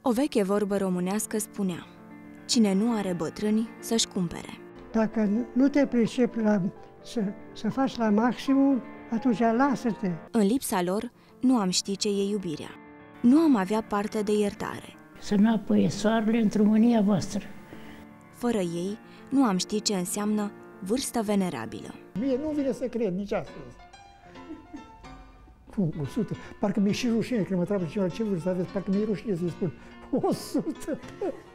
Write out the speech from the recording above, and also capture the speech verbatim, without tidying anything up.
O veche vorbă românească spunea: cine nu are bătrâni, să-și cumpere. Dacă nu te pricepi la, să, să faci la maximum, atunci lasă-te. În lipsa lor, nu am ști ce e iubirea. Nu am avea parte de iertare. Să nu apăie soarele într-o mânia voastră. Fără ei, nu am ști ce înseamnă vârstă venerabilă. Mie nu vine să cred nici astăzi. Cum, o sută? Parcă mi-e și rușine când mă întreabă cineva ce vârstă aveți, parcă mi-e rușine să-i spun o sută.